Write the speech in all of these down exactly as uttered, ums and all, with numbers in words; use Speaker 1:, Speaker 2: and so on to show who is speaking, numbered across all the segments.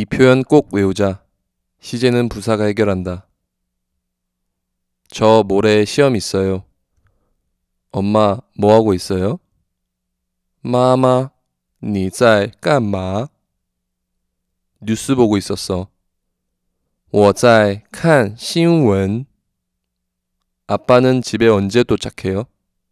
Speaker 1: 이 표현 꼭 외우자. 시제는 부사가 해결한다. 저 모레 시험 있어요. 엄마, 뭐 하고 있어요? 妈妈,你在干嘛? 뉴스 보고 있었어. 我在看新闻. 아빠는 집에 언제 도착해요?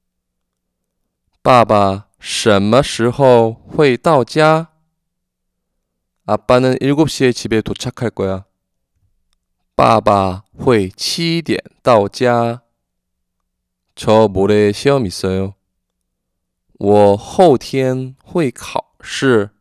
Speaker 1: 爸爸什么时候会到家? 아빠는 일곱 시에 집에 도착할 거야. 爸爸会七点到家. 저 모레 시험 있어요. 我后天会考试.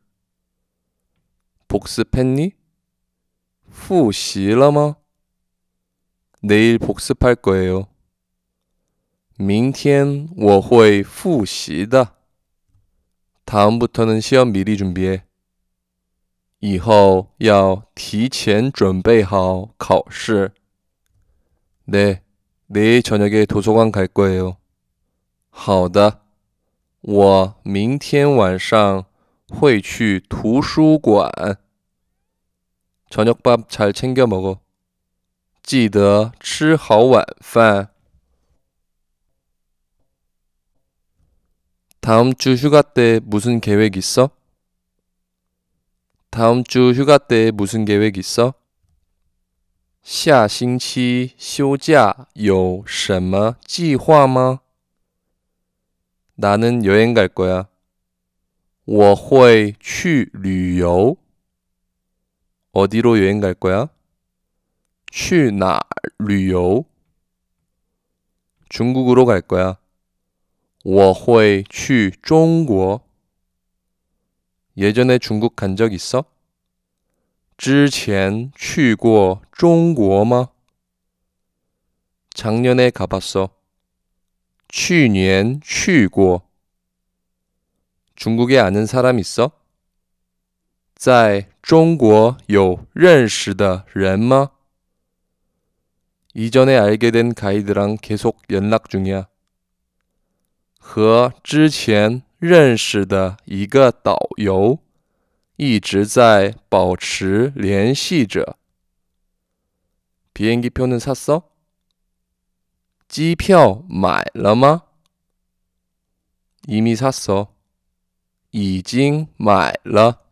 Speaker 1: 복습했니? 复习了吗? 내일 복습할 거예요. 明天我会复习的. 다음부터는 시험 미리 준비해. 以后要提前准备好考试. 네, 내일 저녁에 도서관 갈 거예요. 好的,我明天晚上会去图书馆. 저녁밥 잘 챙겨 먹어. 记得吃好晚饭. 다음 주 휴가 때 무슨 계획 있어? 다음 주 휴가 때 무슨 계획 있어? 下星期休假有什么计划吗? 나는 여행 갈 거야. 我会去旅游. 어디로 여행 갈 거야? 去哪儿旅游? 중국으로 갈 거야. 我会去中国. 예전에 중국 간 적 있어? 之前去过中国吗? 작년에 가봤어. 去年去过. 중국에 아는 사람 있어? 在中国有认识的人吗? 이전에 알게 된 가이드랑 계속 연락 중이야. 和之前认识的一个导游一直在保持联系着. 비행기 표는 샀어? 机票买了吗? 이미 샀어. 已经买了.